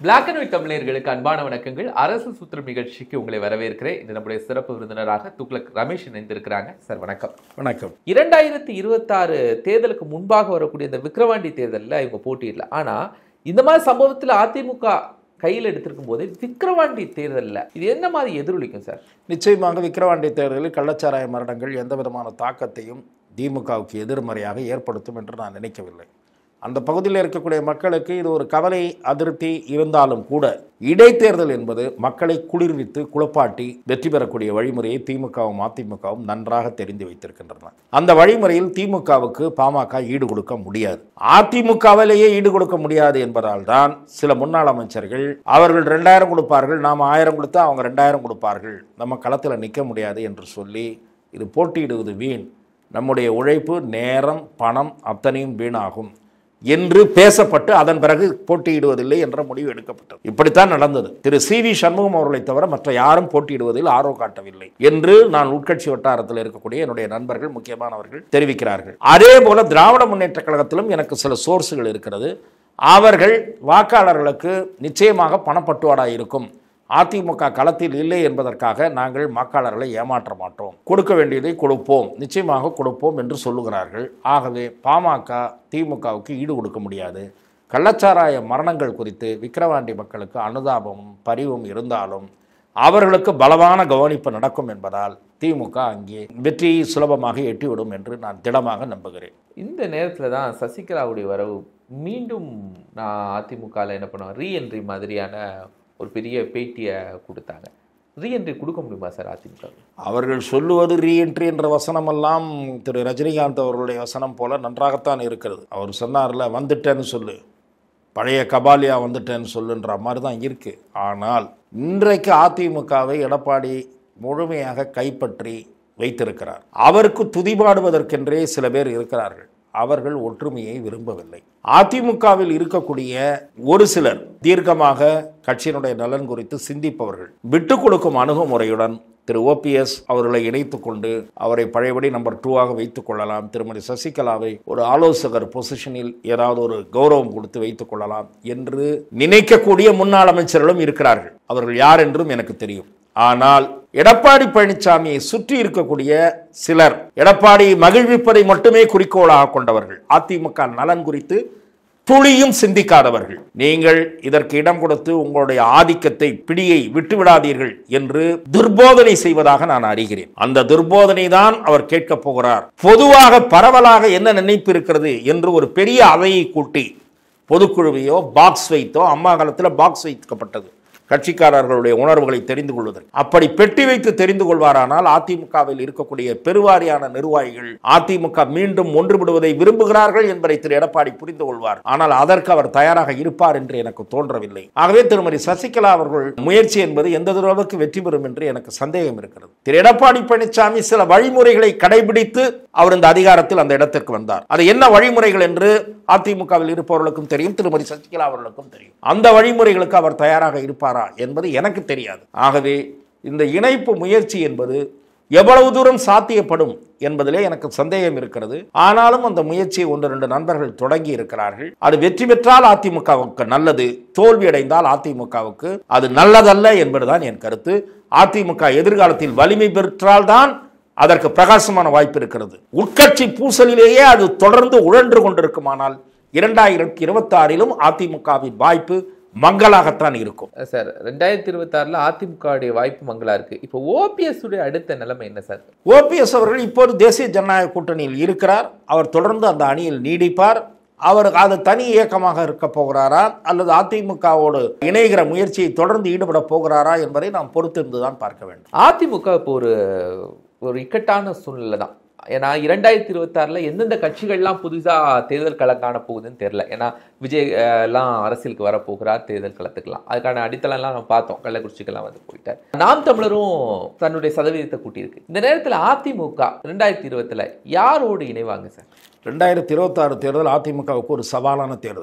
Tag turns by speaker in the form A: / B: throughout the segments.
A: Black and white தமிழர்களுக்கு அன்பான வணக்கங்கள். அரசு சூத்திரம் நிகழ்ச்சிக்கு உங்களை வரவேற்கிறேன். இந்த நம்முடைய சிறப்பு விருந்தினராக துக்ளக் ரமேஷ் இணைந்திருக்கிறாங்க. சார் வணக்கம்.
B: வணக்கம்.
A: 2026 தேர்தலுக்கு முன்பாக வரக்கூடிய இந்த விக்கிரவாண்டி தேர்தலில் இவங்க போட்டியிடல. ஆனா இந்த மாதிரி சம்பவத்தில் அதிமுக கையில் எடுத்திருக்கும் போது விக்கிரவாண்டி தேர்தலில் இது என்ன மாதிரி எதிரொலிக்கும் சார்?
B: நிச்சயமாக விக்கிரவாண்டி தேர்தலில் கள்ளச்சாராய மரணங்கள் எந்த விதமான தாக்கத்தையும் திமுகவுக்கு எதிர்மறையாக ஏற்படுத்தும் என்று நான் நினைக்கவில்லை. அந்த பகுதியில் இருக்கக்கூடிய மக்களுக்கு இது ஒரு கவலை அதிருப்தி இருந்தாலும் கூட இடைத்தேர்தல் என்பது மக்களை குளிர்வித்து குழப்பாட்டி வெற்றி பெறக்கூடிய வழிமுறையை திமுகவும் அதிமுகவும் நன்றாக தெரிந்து வைத்திருக்கின்றன. அந்த வழிமுறையில் திமுகவுக்கு பாமக ஈடு கொடுக்க முடியாது, அதிமுகவிலேயே ஈடு கொடுக்க முடியாது என்பதால் தான் சில முன்னாள் அமைச்சர்கள் அவர்கள் 2000 கொடுப்பார்கள், நாம் 1000 கொடுத்தா அவங்க 2000 கொடுப்பார்கள், நம்ம களத்தில் நிற்க முடியாது என்று சொல்லி இது போட்டியிடுவது வீண், நம்முடைய உழைப்பு நேரம் பணம் அத்தனையும் வீணாகும் என்று பேசப்பட்டு அதன் பிறகு போட்டியிடுவதில்லை என்ற முடிவு எடுக்கப்பட்டது. இப்படித்தான் நடந்தது. திரு சி.வி. சண்முகம் அவர்களை தவிர மற்ற யாரும் போட்டியிடுவதில் ஆர்வம் காட்டவில்லை என்று நான் உட்கட்சி வட்டாரத்தில் இருக்கக்கூடிய என்னுடைய நண்பர்கள் முக்கியமானவர்கள் தெரிவிக்கிறார்கள். அதே போல திராவிட முன்னேற்ற கழகத்திலும் எனக்கு சில சோர்ஸுகள் இருக்கிறது. அவர்கள் வாக்காளர்களுக்கு நிச்சயமாக பணப்பட்டுவாடா இருக்கும், அதிமுக களத்தில் இல்லை என்பதற்காக நாங்கள் வாக்காளர்களை ஏமாற்ற மாட்டோம், கொடுக்க வேண்டியதை கொடுப்போம், நிச்சயமாக கொடுப்போம் என்று சொல்லுகிறார்கள். ஆகவே பாமக திமுகவுக்கு ஈடு கொடுக்க முடியாது. கள்ளச்சாராய மரணங்கள் குறித்து விக்கிரவாண்டி மக்களுக்கு அனுதாபமும் பரிவும் இருந்தாலும் அவர்களுக்கு பலமான கவனிப்பு நடக்கும் என்பதால் திமுக அங்கே வெற்றியை சுலபமாக எட்டிவிடும் என்று நான் திடமாக நம்புகிறேன்.
A: இந்த நேரத்தில் தான் சசிகலாவுடைய வரவு மீண்டும் நான் அதிமுகவில் என்ன பண்ணுவேன் ரீஎன்ட்ரி மாதிரியான ஒரு பெரிய பேட்டியை கொடுத்தாங்க. ரீஎன்ட்ரி கொடுக்க முடியுமா சார் அதிமுக? அவர்கள்
B: சொல்லுவது ரீஎன்ட்ரி என்ற வசனமெல்லாம் திரு ரஜினிகாந்த் அவர்களுடைய வசனம் போல நன்றாகத்தான் இருக்கிறது. அவர் சொன்னார்ல, வந்துட்டேன்னு சொல்லு, பழைய கபாலியா வந்துட்டேன்னு சொல்லுன்ற மாதிரி தான் இருக்கு. ஆனால் இன்றைக்கு அதிமுகவை எடப்பாடி முழுமையாக கைப்பற்றி வைத்திருக்கிறார். அவருக்கு துதிபாடுவதற்கென்றே சில பேர் இருக்கிறார்கள். அவர்கள் ஒற்றுமையை விரும்பவில்லை. அதிமுகவில் இருக்கக்கூடிய ஒரு சிலர் தீர்க்கமாக கட்சியினுடைய நலன் குறித்து சிந்திப்பவர்கள் விட்டு கொடுக்கும் அணுகுமுறையுடன் திரு ஓபிஎஸ் அவர்களை இணைத்து கொண்டு அவரை பழையபடி நம்பர் 2ஆக வைத்துக் கொள்ளலாம், திருமதி சசிகலாவை ஒரு ஆலோசகர் பொசிஷனில் ஏதாவது ஒரு கௌரவம் கொடுத்து வைத்துக் கொள்ளலாம் என்று நினைக்கக்கூடிய முன்னாள் அமைச்சர்களும் இருக்கிறார்கள். அவர்கள் யார் என்றும் எனக்கு தெரியும். ஆனால் எடப்பாடி பழனிசாமியை சுற்றி இருக்கக்கூடிய சிலர் எடப்பாடி மகிழ்விப்பதை மட்டுமே குறிக்கோளாக கொண்டவர்கள், அதிமுக நலன் குறித்து துளியும் சிந்திக்காதவர்கள். நீங்கள் இதற்கு இடம் கொடுத்து உங்களுடைய ஆதிக்கத்தை பிடியை விட்டுவிடாதீர்கள் என்று துர்போதனை செய்வதாக நான் அறிகிறேன். அந்த துர்போதனை தான் அவர் கேட்கப் போகிறார். பொதுவாக பரவலாக என்ன நினைப்பு இருக்கிறது என்று ஒரு பெரிய அவையை கூட்டி பொதுக்குழுவையோ பாக்ஸ் வைத்தோ, அம்மா காலத்தில் பாக்ஸ் வைக்கப்பட்டது கட்சிக்காரர்களுடைய உணர்வுகளை தெரிந்து கொள்வதற்கு. அப்படி பெட்டி வைத்து தெரிந்து கொள்வாரானால் அதிமுகவில் இருக்கக்கூடிய பெருவாரியான நிர்வாகிகள் அதிமுக மீண்டும் ஒன்றுபடுவதை விரும்புகிறார்கள் என்பதை திரு எடப்பாடி புரிந்து கொள்வார். ஆனால் அதற்கு அவர் தயாராக இருப்பார் என்று எனக்கு தோன்றவில்லை. ஆகவே திருமதி சசிகலா அவர்கள் முயற்சி என்பது எந்த அளவுக்கு வெற்றி பெறும் என்று எனக்கு சந்தேகம் இருக்கிறது. திரு எடப்பாடி பழனிசாமி சில வழிமுறைகளை கடைபிடித்து அவர் இந்த அதிகாரத்தில் அந்த இடத்திற்கு வந்தார். அது என்ன வழிமுறைகள் என்று அதிமுகவில் இருப்பவர்களுக்கும் தெரியும், திருமதி சசிகலா அவர்களுக்கும் தெரியும். அந்த வழிமுறைகளுக்கு அவர் தயாராக இருப்பார் என்பது எனக்கு தெரியாது. ஆகவே இந்த இணைப்பு முயற்சி என்பது எவ்வளவு தூரம் சாத்தியப்படும் என்பதிலே எனக்கு சந்தேகம் இருக்கிறது. ஆனாலும் அந்த முயற்சியை 1-2 நண்பர்கள் தொடங்கி இருக்கிறார்கள். அது வெற்றி பெற்றால் அதிமுகவுக்கு நல்லது, தோல்வி அடைந்தால் அதிமுகவுக்கு அது நல்லதல்ல என்பதுதான் என் கருத்து. அதிமுக எதிர்காலத்தில் வலிமை பெற்றால்தான் அதற்கு பிரகாசமான வாய்ப்பு இருக்கிறது. உட்கட்சி பூசலிலேயே அது தொடர்ந்து உழன்று கொண்டிருக்குமானால் 2026 அதிமுகவின் வாய்ப்பு மங்களாகத்தான் இருக்கும்.
A: சார் 2026 அதிமுகவுடைய வாய்ப்பு மங்களா இருக்கு. இப்போ ஓபிஎஸ் உடைய அடுத்த நிலைமை என்ன சார்?
B: ஓபிஎஸ் அவர்கள் இப்போது தேசிய ஜனநாயக கூட்டணியில் இருக்கிறார். அவர் தொடர்ந்து அந்த அணியில் நீடிப்பார். அவர் அது தனி இயக்கமாக இருக்க போகிறாரா அல்லது அதிமுகவோடு இணைகிற முயற்சியை தொடர்ந்து ஈடுபட போகிறாரா என்பதை நாம் பொறுத்திருந்துதான் பார்க்க வேண்டும்.
A: அதிமுக இப்போ ஒரு இக்கட்டான சூழ்நிலை தான். ஏன்னா 2026 எந்தெந்த கட்சிகள்லாம் புதுசாக தேர்தல் களம் காண போகுதுன்னு தெரியல. ஏன்னா விஜய் எல்லாம் அரசியலுக்கு வரப்போகிறார் தேர்தல் களத்துக்கெல்லாம். அதுக்கான அடித்தளம்லாம் நம்ம பார்த்தோம், கள்ளக்குறிச்சிக்கெல்லாம் வந்து போயிட்டார். நாம் தமிழரும் தன்னுடைய சதவீதத்தை கூட்டியிருக்கு. இந்த நேரத்தில் அதிமுக 2020 யாரோடு இணைவாங்க சார்?
B: 2026 தேர்தல் அதிமுகவுக்கு ஒரு சவாலான தேர்தல்.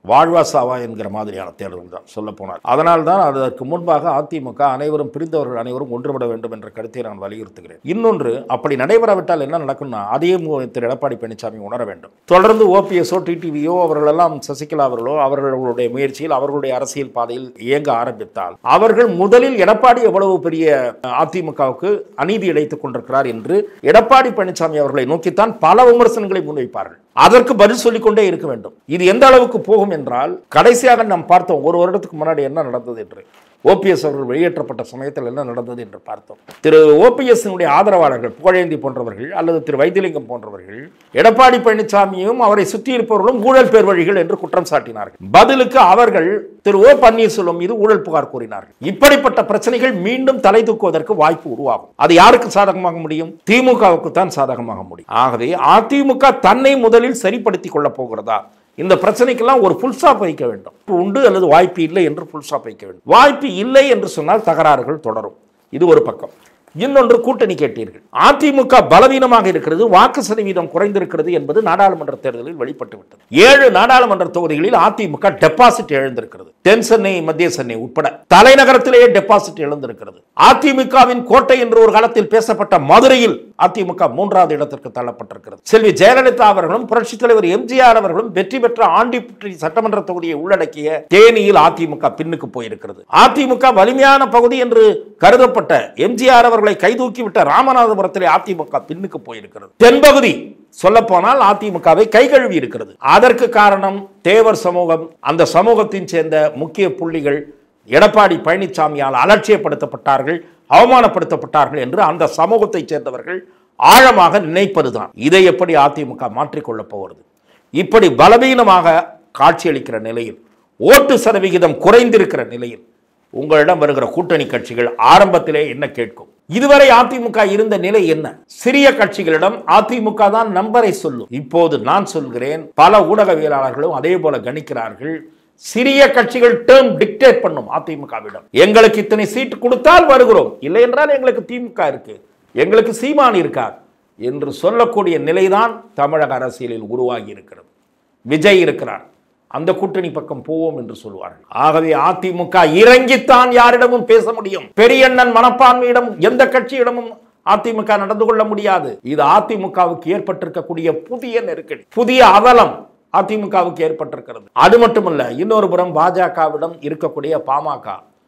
B: வாழ்வா சாவா என்கிற மாதிரியான தேர்தல் தான் சொல்ல போனார். அதனால் தான் அதற்கு முன்பாக அதிமுக அனைவரும் பிரிந்தவர்கள் அனைவரும் ஒன்றுபட வேண்டும் என்ற கருத்தை நான் வலியுறுத்துகிறேன். இன்னொன்று, அப்படி நடைபெறாவிட்டால் என்ன நடக்கும்னா, அதையும் திரு எடப்பாடி பழனிசாமி உணர வேண்டும். தொடர்ந்து ஓபிஎஸ்ஓ டிடிவியோ அவர்களெல்லாம் சசிகலா அவர்களோ அவர்களுடைய முயற்சியில் அவர்களுடைய அரசியல் பாதையில் இயங்க ஆரம்பித்தால் அவர்கள் முதலில் எடப்பாடி எவ்வளவு பெரிய அதிமுகவுக்கு அநீதி இழைத்துக் கொண்டிருக்கிறார் என்று எடப்பாடி பழனிசாமி அவர்களை நோக்கித்தான் பல விமர்சனங்களை முன்வைப்பார்கள். அதற்கு பதில் சொல்லிக்கொண்டே இருக்க வேண்டும். இது எந்த அளவுக்கு போகும் என்றால், கடைசியாக நாம் பார்த்தோம் ஒரு வருடத்துக்கு முன்னாடி என்ன நடந்தது என்று. ஓபிஎஸ் அவர்கள் வெளியேற்றப்பட்ட சமயத்தில் என்ன நடந்தது என்று பார்த்தோம். திரு ஓபிஎஸ் ஆதரவாளர்கள் புகழேந்தி போன்றவர்கள் அல்லது திரு வைத்திலிங்கம் போன்றவர்கள் எடப்பாடி பழனிசாமியும் அவரை சுற்றி இருப்பவர்களும் ஊழல் பேர் வழிகள் என்று குற்றம் சாட்டினார்கள். பதிலுக்கு அவர்கள் திரு ஓ பன்னீர்செல்வம் மீது ஊழல் புகார் கூறினார்கள். இப்படிப்பட்ட பிரச்சனைகள் மீண்டும் தலை தூக்குவதற்கு வாய்ப்பு உருவாகும். அது யாருக்கு சாதகமாக முடியும்? திமுகவுக்கு தான் சாதகமாக முடியும். ஆகவே அதிமுக தன்னை முதலில் சரிப்படுத்திக் கொள்ள போகிறதா? இந்த பிரச்சனைக்கெல்லாம் ஒரு ஃபுல் ஸ்டாப் வைக்க வேண்டும். உண்டு அல்லது வாய்ப்பு இல்லை என்று ஃபுல் ஸ்டாப் வைக்க வேண்டும். வாய்ப்பு இல்லை என்று சொன்னால் தகராறுகள் தொடரும். இது ஒரு பக்கம். இன்னொன்று, கூட்டணி கேட்டீர்கள். அதிமுக பலவீனமாக இருக்கிறது, வாக்கு சதவீதம் குறைந்திருக்கிறது என்பது நாடாளுமன்ற தேர்தலில் வெளிப்பட்டு விட்டது. 7 நாடாளுமன்ற தொகுதிகளில் அதிமுக டெபாசிட் இழந்திருக்கிறது. தென் சென்னை, மத்திய சென்னை உட்பட தலைநகரத்திலேயே டெபாசிட் இழந்திருக்கிறது. அதிமுகவின் கோட்டை என்று ஒரு காலத்தில் பேசப்பட்ட மதுரையில் அதிமுக 3வது இடத்திற்கு தள்ளப்பட்டிருக்கிறது. செல்வி ஜெயலலிதா அவர்களும் புரட்சித் தலைவர் எம்ஜிஆர் அவர்களும் வெற்றி பெற்ற ஆண்டிப்பட்டி சட்டமன்ற தொகுதியை உள்ளடக்கிய தேனியில் அதிமுக பின்னுக்கு போயிருக்கிறது. அதிமுக வலிமையான பகுதி என்று கருதப்பட்ட எம்ஜிஆர் அவர்களை கைதூக்கிவிட்ட ராமநாதபுரத்திலே அதிமுக பின்னுக்கு போயிருக்கிறது. தென்பகுதி சொல்ல போனால் அதிமுகவை கை கழுவி இருக்கிறது. அதற்கு காரணம் தேவர் சமூகம். அந்த சமூகத்தின் சேர்ந்த முக்கிய புள்ளிகள் எடப்பாடி பழனிசாமியால் அலட்சியப்படுத்தப்பட்டார்கள், அவமானப்படுத்தப்பட்டார்கள் என்று அந்த சமூகத்தை சேர்ந்தவர்கள் ஆழமாக நினைப்பதுதான். இதை எப்படி அதிமுக மாற்றிக்கொள்ளப் போகிறது? இப்படி பலவீனமாக காட்சியளிக்கிற நிலையில், ஓட்டு சதவிகிதம் குறைந்திருக்கிற நிலையில் உங்களிடம் வருகிற கூட்டணி கட்சிகள் ஆரம்பத்திலே என்ன கேட்கும்? இதுவரை அதிமுக இருந்த நிலை என்ன? சிறிய கட்சிகளிடம் அதிமுக தான் நம்பரை சொல்லும். இப்போது நான் சொல்கிறேன், பல ஊடகவியலாளர்களும் அதே போல கணிக்கிறார்கள். சிறிய கட்சிகள் டேர்ம் டிக்டேட் பண்ணும் அதிமுகவிடம். எங்களுக்கு இத்தனை சீட் கொடுத்தால் வருகிறோம், இல்லை என்றால் எங்களுக்கு திமுக இருக்கு, எங்களுக்கு சீமான் இருக்கார் என்று சொல்லக்கூடிய நிலைதான் தமிழக அரசியலில் உருவாகி இருக்கிறது. விஜய் இருக்கிறார், அந்த கூட்டணி பக்கம் போவோம் என்று சொல்வார்கள். ஆகவே அதிமுக இறங்கித்தான் யாரிடமும் பேச முடியும். பெரியண்ணன் மனப்பான்மையிடம் எந்த கட்சியிடமும் அதிமுக நடந்து கொள்ள முடியாது. இது அதிமுகவுக்கு ஏற்பட்டிருக்கக்கூடிய புதிய நெருக்கடி, புதிய அவலம் அதிமுகவுக்கு ஏற்பட்டிருக்கிறது. அது மட்டுமல்ல, இன்னொரு புறம் பாஜகவிடம் இருக்கக்கூடிய பாமக.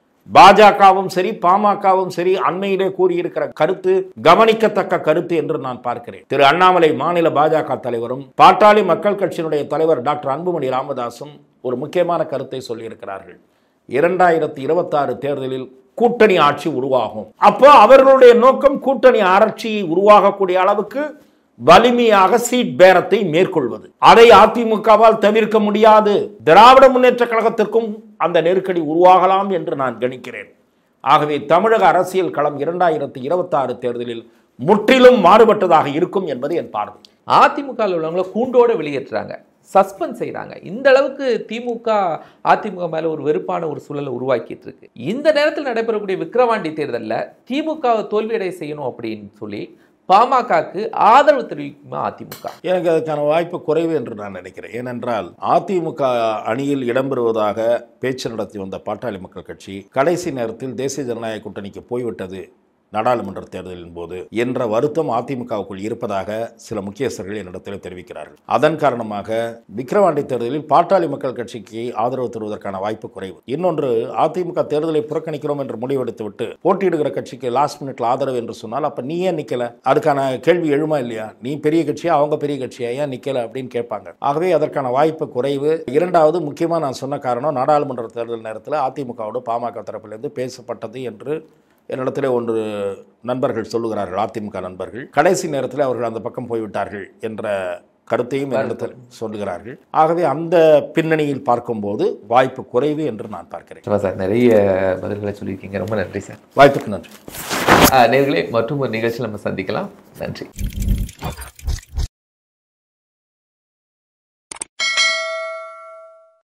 B: பாஜகவும் சரி பாமகவும் சரி அண்மையிலே கூறியிருக்கிற கருத்து கவனிக்கத்தக்க கருத்து என்று நான் பார்க்கிறேன். திரு அண்ணாமலை மாநில பாஜக தலைவரும் பாட்டாளி மக்கள் கட்சியினுடைய தலைவர் டாக்டர் அன்புமணி ராமதாசும் ஒரு முக்கியமான கருத்தை சொல்லியிருக்கிறார்கள். 2026 தேர்தலில் கூட்டணி ஆட்சி உருவாகும். அப்போ அவர்களுடைய நோக்கம் கூட்டணி ஆட்சி உருவாகக்கூடிய அளவுக்கு வலிமையாக சீட் பேரத்தை மேற்கொள்வது. அதை அதிமுகவால் தவிர்க்க முடியாது. திராவிட முன்னேற்ற கழகத்திற்கும் அந்த நெருக்கடி உருவாகலாம் என்று நான் கணிக்கிறேன். ஆகவே தமிழக அரசியல் களம் 2026 தேர்தலில் முற்றிலும் மாறுபட்டதாக இருக்கும் என்பது என் பார்வை.
A: அதிமுக உள்ளவங்களை கூண்டோட வெளியேற்றுறாங்க, சஸ்பெண்ட் செய்யறாங்க. இந்த அளவுக்கு திமுக அதிமுக மேல ஒரு வெறுப்பான ஒரு சூழலை உருவாக்கிட்டு இருக்கு. இந்த நேரத்தில் நடைபெறக்கூடிய விக்கிரவாண்டி தேர்தலில் திமுகவை தோல்வியடை செய்யணும் அப்படின்னு சொல்லி பாமகக்கு ஆதரவு தெரிவிக்குமா அதிமுக?
B: எனக்கு அதுக்கான வாய்ப்பு குறைவு என்று நான் நினைக்கிறேன். ஏனென்றால் அதிமுக அணியில் இடம்பெறுவதாக பேச்சு நடத்தி வந்த பாட்டாளி மக்கள் கட்சி கடைசி நேரத்தில் தேசிய ஜனநாயக கூட்டணிக்கு போய்விட்டது நாடாளுமன்ற தேர்தலின் போது என்ற வருத்தம் அதிமுகவுக்குள் இருப்பதாக சில முக்கியஸ்தர்கள் என்னிடத்தில் தெரிவிக்கிறார்கள். அதன் காரணமாக விக்கிரவாண்டி தேர்தலில் பாட்டாளி மக்கள் கட்சிக்கு ஆதரவு தருவதற்கான வாய்ப்பு குறைவு. இன்னொன்று, அதிமுக தேர்தலை புறக்கணிக்கிறோம் என்று முடிவெடுத்து விட்டு போட்டியிடுகிற கட்சிக்கு லாஸ்ட் மினிட்ல ஆதரவு என்று சொன்னால் அப்ப நீ ஏன் நிக்கல? அதுக்கான கேள்வி எழுமா இல்லையா? நீ பெரிய கட்சியா, அவங்க பெரிய கட்சியா, ஏன் நிக்கல அப்படின்னு கேட்பாங்க. ஆகவே அதற்கான வாய்ப்பு குறைவு. இரண்டாவது, முக்கியமா நான் சொன்ன காரணம், நாடாளுமன்ற தேர்தல் நேரத்தில் அதிமுகவோடு பாமக தரப்பிலிருந்து பேசப்பட்டது என்று என்னிடத்திலே ஒன்று நண்பர்கள் சொல்லுகிறார்கள், அதிமுக நண்பர்கள். கடைசி நேரத்தில் அவர்கள் அந்த பக்கம் போய்விட்டார்கள் என்ற கருத்தையும் என்னிடத்தில் சொல்லுகிறார்கள். ஆகவே அந்த பின்னணியில் பார்க்கும்போது வாய்ப்பு குறைவு என்று நான் பார்க்கிறேன்.
A: சார், நிறைய பதில்களை சொல்லியிருக்கீங்க, ரொம்ப நன்றி சார்.
B: வாய்ப்புக்கு நன்றி.
A: நேயர்களே, மற்றும் ஒரு நிகழ்ச்சியில் நம்ம சந்திக்கலாம். நன்றி.